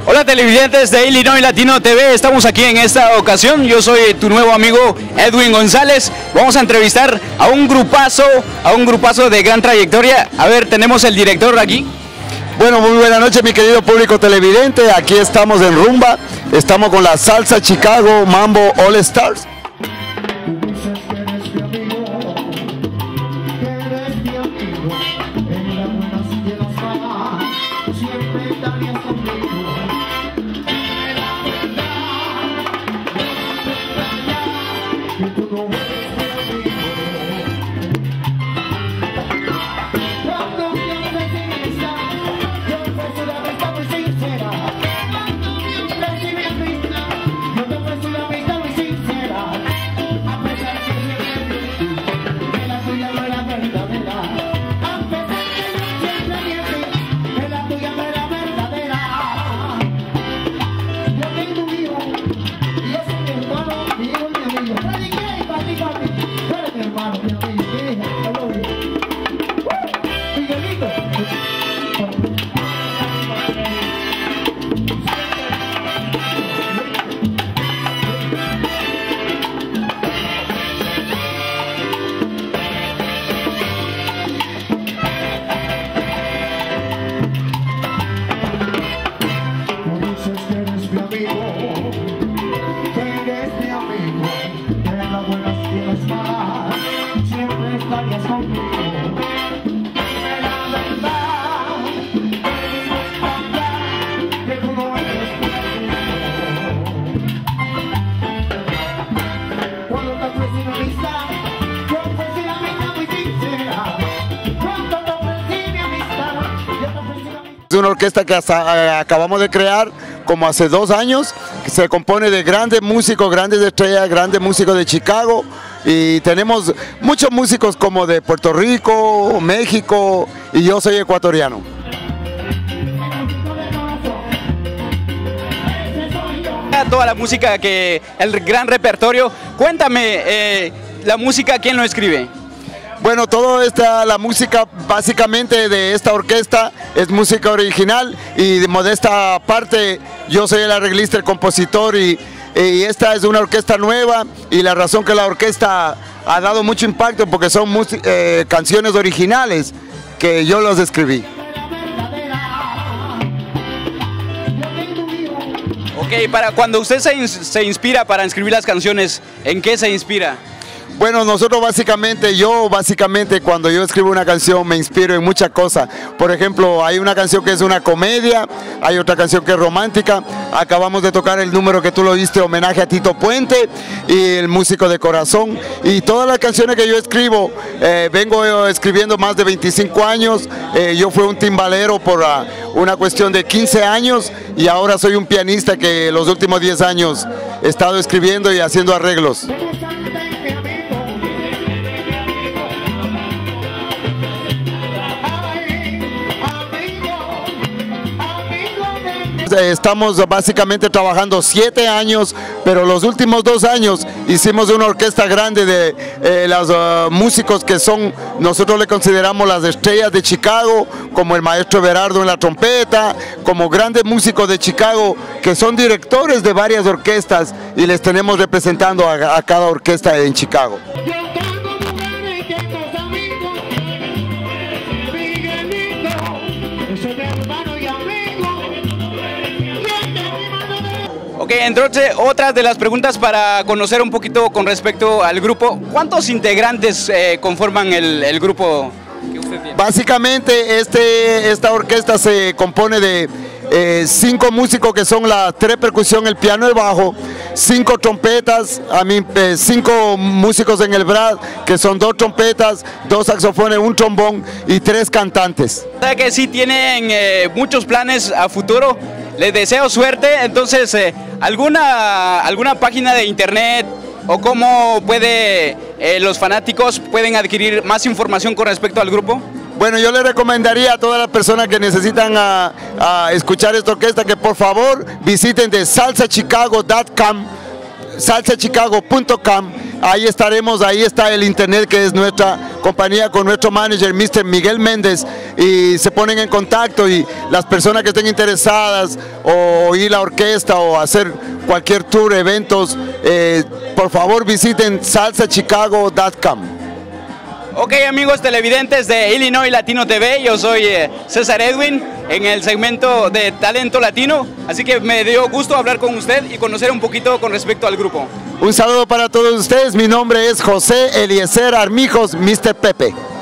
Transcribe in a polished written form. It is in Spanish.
Hola televidentes de Illinois Latino TV, estamos aquí en esta ocasión, yo soy tu nuevo amigo Edwin González. Vamos a entrevistar a un grupazo de gran trayectoria. A ver, tenemos el director aquí. Bueno, muy buena noche mi querido público televidente, aquí estamos en Rumba, estamos con la Salsa Chicago Mambo All Stars. Es una orquesta que acabamos de crear como hace 2 años, que se compone de grandes músicos, grandes estrellas, grandes músicos de Chicago, y tenemos muchos músicos como de Puerto Rico, México, y yo soy ecuatoriano. Toda la música, el gran repertorio, cuéntame, la música, ¿quién lo escribe? Bueno, la música básicamente de esta orquesta es música original, y de modesta parte yo soy el arreglista, el compositor, y esta es una orquesta nueva, y la razón que la orquesta ha dado mucho impacto porque son canciones originales que yo las escribí. Ok, para cuando usted se inspira para escribir las canciones, ¿en qué se inspira? Bueno, yo básicamente cuando yo escribo una canción me inspiro en muchas cosas. Por ejemplo, hay una canción que es una comedia, hay otra canción que es romántica. Acabamos de tocar el número que tú lo viste, homenaje a Tito Puente y el músico de corazón. Y todas las canciones que yo escribo, vengo escribiendo más de 25 años. Yo fui un timbalero por una cuestión de 15 años y ahora soy un pianista que los últimos 10 años he estado escribiendo y haciendo arreglos. Estamos básicamente trabajando 7 años, pero los últimos 2 años hicimos una orquesta grande de los músicos que nosotros le consideramos las estrellas de Chicago, como el maestro Everardo en la trompeta, como grandes músicos de Chicago que son directores de varias orquestas, y les tenemos representando a cada orquesta en Chicago. Ok, entonces otras de las preguntas para conocer un poquito con respecto al grupo. ¿Cuántos integrantes conforman el grupo que usted tiene? Básicamente esta orquesta se compone de 5 músicos que son las 3 percusión, el piano y el bajo, 5 trompetas, 5 músicos en el brass que son 2 trompetas, 2 saxofones, 1 trombón y 3 cantantes. O sea que sí tienen muchos planes a futuro. Les deseo suerte. Entonces, ¿alguna página de internet o cómo los fanáticos pueden adquirir más información con respecto al grupo? Bueno, yo le recomendaría a todas las personas que necesitan escuchar esta orquesta que por favor visiten de salsachicago.com, salsachicago.com, ahí estaremos, ahí está el internet que es nuestra compañía con nuestro manager, Mr. Miguel Méndez, y se ponen en contacto y las personas que estén interesadas o ir a la orquesta o hacer cualquier tour, eventos, por favor visiten salsachicago.com. Ok, amigos televidentes de Illinois Latino TV, yo soy César Edwin en el segmento de Talento Latino, así que me dio gusto hablar con usted y conocer un poquito con respecto al grupo. Un saludo para todos ustedes, mi nombre es José Eliezer Armijos, Mr. Pepe.